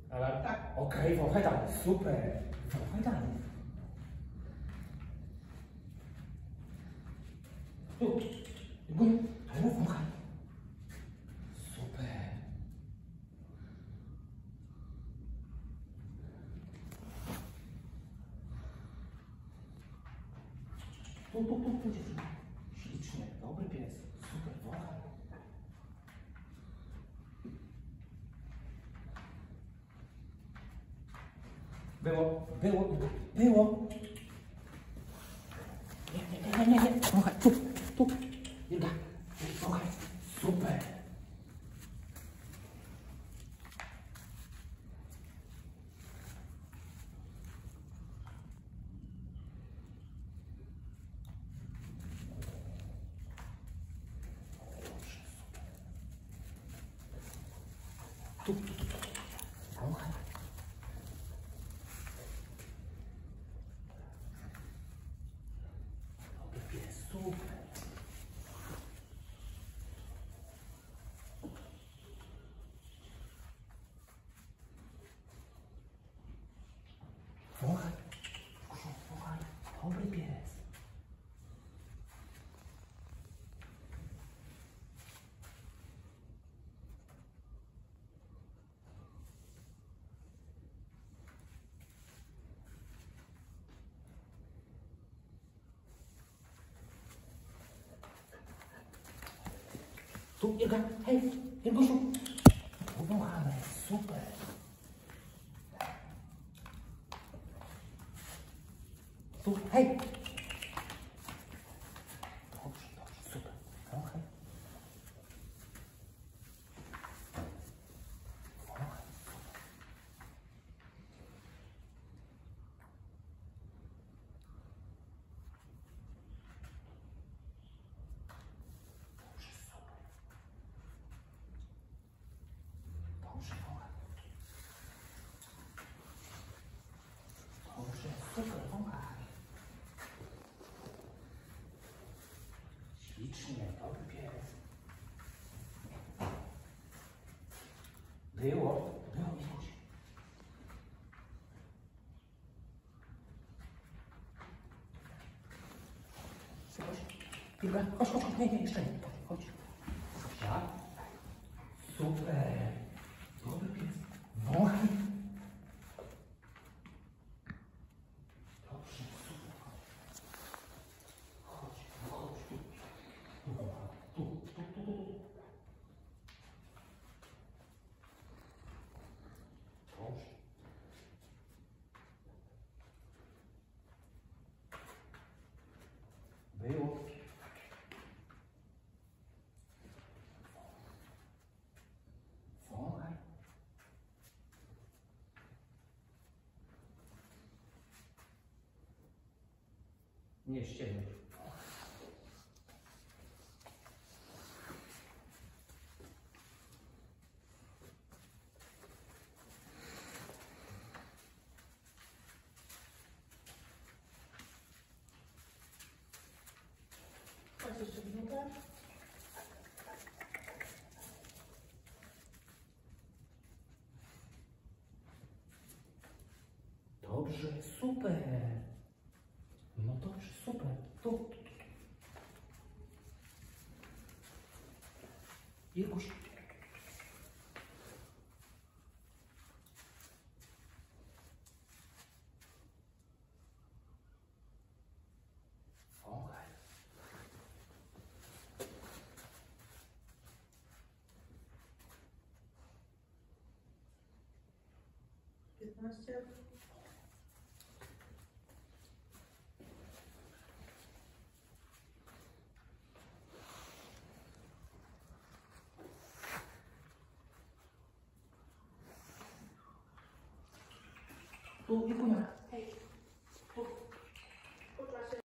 Ale... Tak. Okej, wąchaj dalej. Super. Wąchaj dalej. Tu. Tu wąchaj. Super. Tu, dziewczyna. Ślicznie. Dobry pies. Super, wąchaj. Było. Nie. Wąchaj, tu. Ilga, wąchaj. Super. Tu. Wąchaj. Dobry pies, super. Wąchaj. Wąchaj. Dobry pies. Tu, Irka, hej, Irgusiu. Wąchamy, super. Tu, hej. Dobrze, super. Wąchaj. Wąchaj. Dobrze, wąchaj. Dobrze, super, wąchaj. Ślicznie, dobry pies. Było już. Chodź. Chodź. Nie, jeszcze nie. Chodź. Tak. Super. Dobry pies. Wąchaj. Dobrze, super. Chodź. Tu. Dobrze. Było. Wąchaj. Nie ściemniaj. Chodź jeszcze minutę. Dobrze, super. No dobrze, super. Tu. Irguś. Wąchaj. Tu, Irgunia.